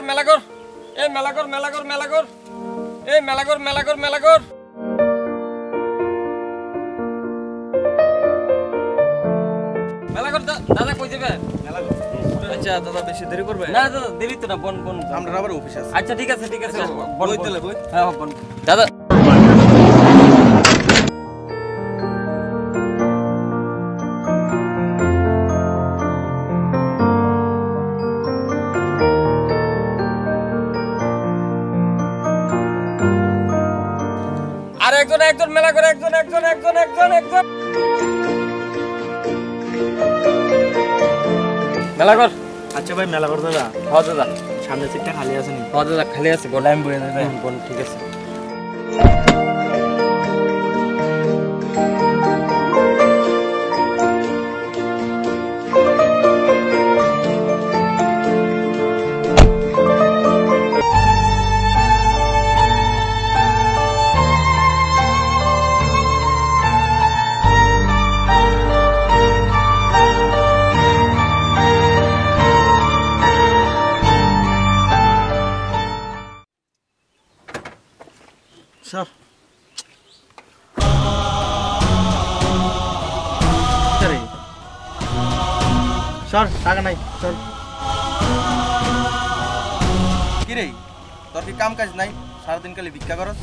মেলা কর এই মেলা কর মেলা কর মেলা কর এই মেলা কর মেলা কর মেলা কর মেলা কর দাদা কই যাবে মেলা কর আচ্ছা দাদা বেশি দেরি করবে না দাদা দেরি তো না বন বন আমরা আবার অফিস আছে আচ্ছা ঠিক আছে বন বইতে বই হ্যাঁ বন দাদা আর একজন একজন মেলা করে একজন একজন একজন একজন একজন মেলা কর আচ্ছা ভাই মেলা কর দাদা হ্যাঁ দাদা সামনের সিটটা খালি আছে নি হ্যাঁ দাদা খালি আছে বল আমি বলে দেব বল ঠিক আছে স্যার স্যার টাকা নাই স্যার কি রে তোর কি কাম কাজ নাই সারাদিন কালে ভিক্ষা করস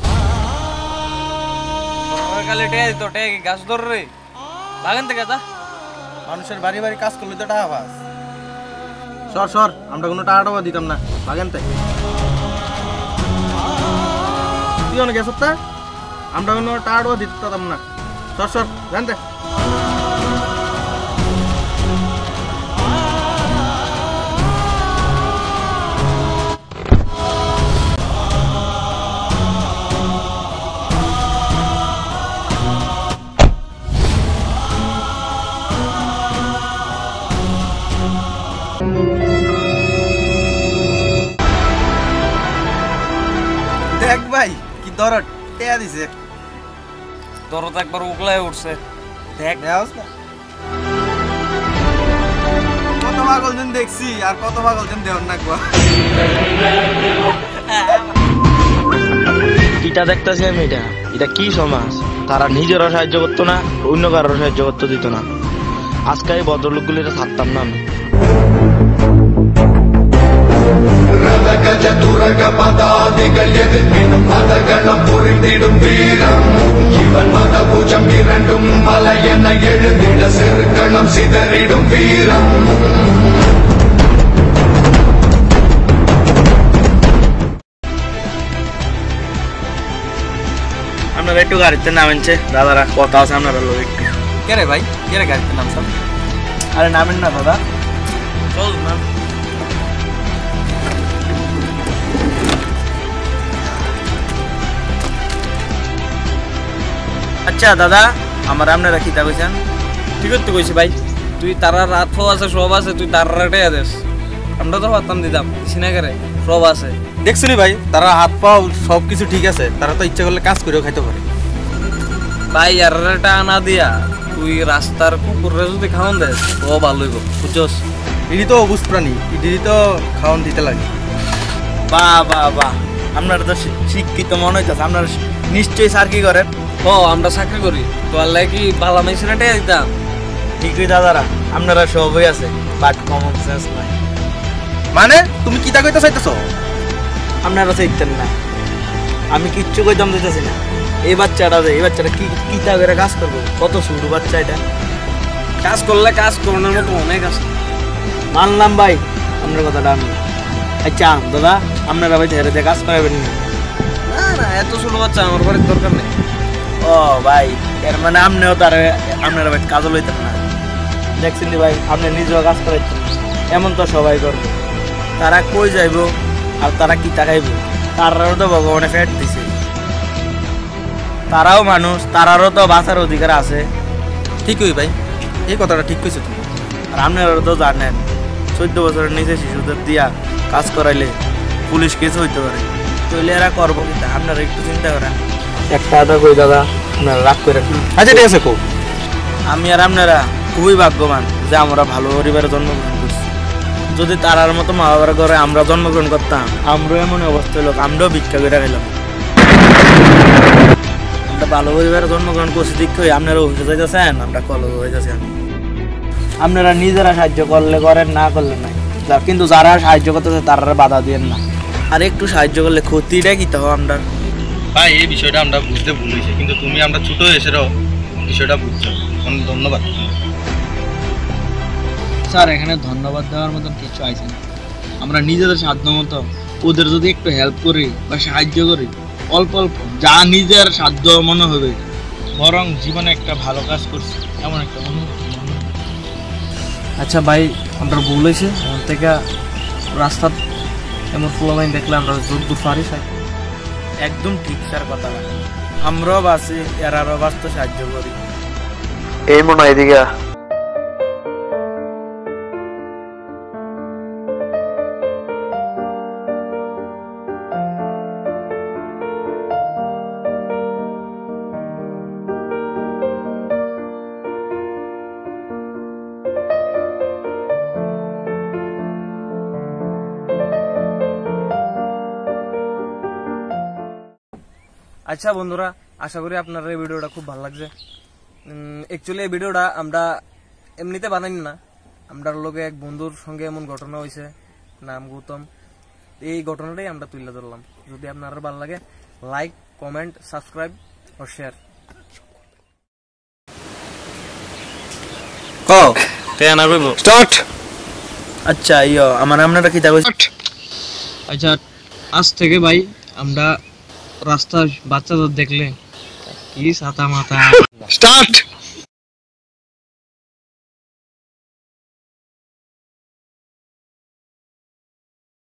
কালে টে তো টে গাছ ধর রে বাগান থেকে যা মানুষের বাড়ি বাড়ি কাজ করলে তো টাকা পাস স্যার স্যার আমরা কোনো টাকাটাও দিতাম না বাগান তাই তুই অনেক গেছ তা আমরা কোনো টাকাটাও দিতাম না স্যার স্যার জানতে দেখ ভাই কি দরদ টেয়া দিছে দরদ একবার উগলায় উঠছে দেখ দেওস না কত পাগল দিন দেখছি আর কত পাগল দিন দেওয়ার না গো এটা দেখতেছি আমি এটা কি সমাজ তারা নিজেরও সাহায্য করতো না অন্য কারোর সাহায্য করতে দিত না আজকে এই ভদ্রলোকগুলো এটা ছাড়তাম না আমি আপনারা একটু গাড়িতে নামেনছে দাদারা কথা আছে আপনারা লোক একটু কে রে ভাই কে রে গাড়িতে নাম সব আরে নামেন না দাদা চল না আচ্ছা দাদা আমার আপনারা খিতা কইছেন ঠিক তো কইছি ভাই তুই তারা রাত ফো আছে সব আছে তুই তার রাটে আদেস আমরা তো পারতাম দিতাম সিনা করে সব আছে দেখছিলি ভাই তারা হাত পা সব কিছু ঠিক আছে তারা তো ইচ্ছা করলে কাজ করেও খাইতে পারে ভাই আর রাটা আনা দিয়া তুই রাস্তার কুকুরে যদি খাওয়ান দেস ও ভালো হইব বুঝছস এটি তো অবুজ প্রাণী এটি তো খাওয়ান দিতে লাগে বাহ বাহ বাহ আপনারা তো শিক্ষিত মনে হইতেছে আপনারা নিশ্চয়ই স্যার কি করেন ও আমরা চাকরি করি তো আল্লাহ কি ভালো মেশিনাটে দিতাম ঠিকই দাদারা আপনারা সবই আছে বাট কমন সেন্স নাই মানে তুমি কিতা কইতে চাইতেছো আপনারা চাইতেন না আমি কিচ্ছু কইতাম দিতেছি না এই বাচ্চাটা কি কিতা করে কাজ করবো কত ছোট বাচ্চা এটা কাজ করলে কাজ করানোর মতো অনেক আছে মানলাম ভাই আপনার কথাটা আমি আচ্ছা দাদা আপনারা ভাই ধরে কাজ করাবেন না না না এত ছোট বাচ্চা আমার বাড়ির দরকার নেই ও ভাই এর মানে আপনিও তার আপনারা ভাই কাজও লইতেন না দেখছেন ভাই আপনি নিজেও কাজ করাইতেন এমন তো সবাই করবে তারা কই যাইব আর তারা কি তাকাইব তারারও তো ভগবানে ফেট দিছে তারাও মানুষ তারারও তো বাঁচার অধিকার আছে ঠিকই ভাই এই কথাটা ঠিক কইছো তুমি আর আপনারা তো জানেন 14 বছরের নিচে শিশুদের দিয়া কাজ করাইলে পুলিশ কেস হইতে পারে তৈলে এরা করবো কিন্তু আপনারা একটু চিন্তা করেন একটা কথা কই দাদা আপনারা রাগ করে রাখুন আচ্ছা ঠিক আছে কো আমি আর আপনারা খুবই ভাগ্যবান যে আমরা ভালো পরিবারে জন্মগ্রহণ করছি যদি তারার মতো মা বাবার ঘরে আমরা জন্মগ্রহণ করতাম, আমরাও এমন অবস্থা হলো, আমরাও ভিক্ষা করে খেলাম। আমরা ভালো পরিবারে জন্মগ্রহণ করছি দিক হয়ে আপনারা অফিসে যাইতেছেন, আমরা কলেজ হইতেছেন। আপনারা নিজেরা সাহায্য করলে করেন, না করলে নাই, কিন্তু যারা সাহায্য করতেছে তারা বাধা দিয়েন না। আর একটু সাহায্য করলে ক্ষতিটা কি তো আমরা ভাই এই বিষয়টা আমরা বুঝতে ভুল হয়েছে, কিন্তু তুমি আমরা ছোট এসেও বিষয়টা বুঝছো, অনেক ধন্যবাদ। স্যার এখানে ধন্যবাদ দেওয়ার মতন কিছু আছে না। আমরা নিজেদের সাধ্য মতো ওদের যদি একটু হেল্প করি বা সাহায্য করি, অল্প অল্প যা নিজের সাধ্য মনে হবে, বরং জীবনে একটা ভালো কাজ করছি এমন একটা অনুভূতি। আচ্ছা ভাই, আমরা ভুল হয়েছে, এমন থেকে রাস্তা এমন ফ্লোলাইন দেখলে আমরা যদ্দূর পারি একদম ঠিক স্যার কথা। আমরাও বাঁচি, এরারও বাঁচতে সাহায্য করি। এই মনে হয় এদিকে আচ্ছা বন্ধুরা, আশা করি আপনার এই ভিডিওটা খুব ভালো লাগছে। অ্যাকচুয়ালি এই ভিডিওটা আমরা এমনিতে বানাইনি না, আমরা লোকে এক বন্ধুর সঙ্গে এমন ঘটনা হয়েছে, নাম গৌতম, এই ঘটনাটাই আমরা তুলে ধরলাম। যদি আপনার ভালো লাগে, লাইক, কমেন্ট, সাবস্ক্রাইব ও শেয়ার। আচ্ছা আমার আপনারা কি দেখো। আচ্ছা আজ থেকে ভাই আমরা রাস্তায় বাচ্চাদের দেখলে কি ছাতা মাথা